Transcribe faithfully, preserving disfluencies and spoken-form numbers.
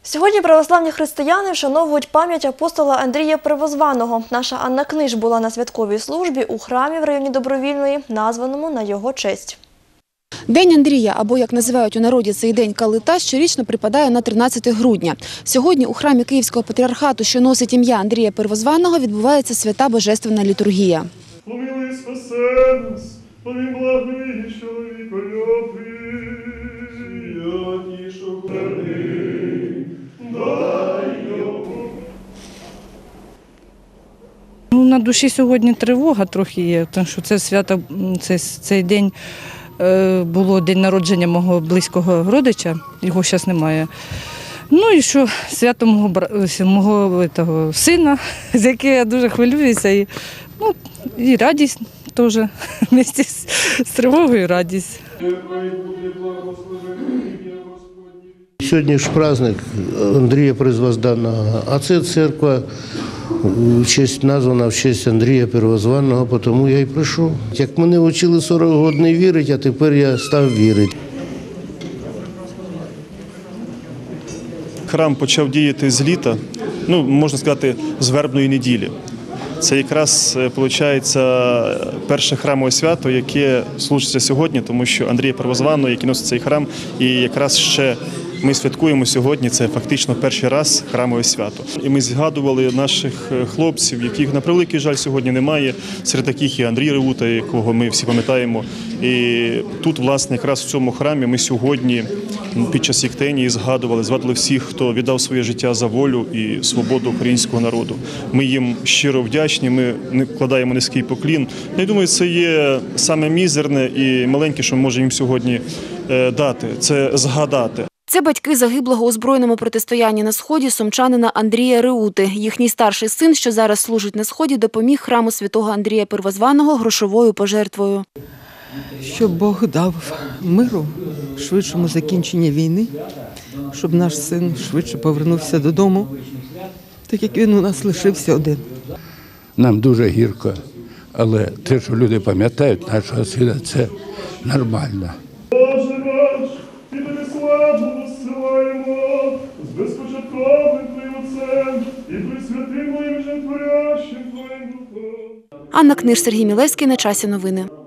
Сьогодні православні християни вшановують пам'ять апостола Андрія Первозваного. Наша Анна Книж була на святковій службі у храмі в районі Добровільної, названому на його честь. День Андрія, або, як називають у народі цей день, Калита, щорічно припадає на тринадцяте грудня. Сьогодні у храмі Київського патріархату, що носить ім'я Андрія Первозваного, відбувається свята божественна літургія. Помилуй, спаси нас, помилуй, благий чоловіко любий, святішу храни, дай йому. Ну, на душі сьогодні тривога трохи є, тому що це свято, це, цей день було день народження мого близького родича, його зараз немає. Ну і що, свято мого, мого того, сина, з яким я дуже хвилююся, і, ну, і радість теж, вместе з, з тривогою радість. Сьогодні ж праздник Андрія Первозваного, а це церква в честь названа в честь Андрія Первозваного, тому я й прийшов. Як мене вчили сорок років не вірити, а тепер я став вірити. Храм почав діяти з літа, ну, можна сказати, з вербної неділі. Це якраз, виходить, перше храмове свято, яке служиться сьогодні, тому що Андрія Первозваного, який носить цей храм, і якраз ще ми святкуємо сьогодні, це фактично перший раз храмове свято. І ми згадували наших хлопців, яких, на превеликий жаль, сьогодні немає. Серед таких і Андрій Реута, якого ми всі пам'ятаємо. І тут, власне, якраз в цьому храмі ми сьогодні під час Єктенії згадували, згадували всіх, хто віддав своє життя за волю і свободу українського народу. Ми їм щиро вдячні, ми вкладаємо низький поклін. Я думаю, це є саме мізерне і маленьке, що ми можемо їм сьогодні дати, це згадати. Це батьки загиблого у збройному протистоянні на Сході сумчанина Андрія Реути. Їхній старший син, що зараз служить на Сході, допоміг храму святого Андрія Первозваного грошовою пожертвою. Щоб Бог дав миру, швидшому закінченні війни, щоб наш син швидше повернувся додому, так як він у нас лишився один. Нам дуже гірко, але те, що люди пам'ятають нашого сина, це нормально. Боже наш, і тобі славу посилаємо, з безпочатковим Твоїм Отцем і присвятим Твоїм життєтворящим Твоїм Духом. Анна Книж, Сергій Мілевський. На часі новини.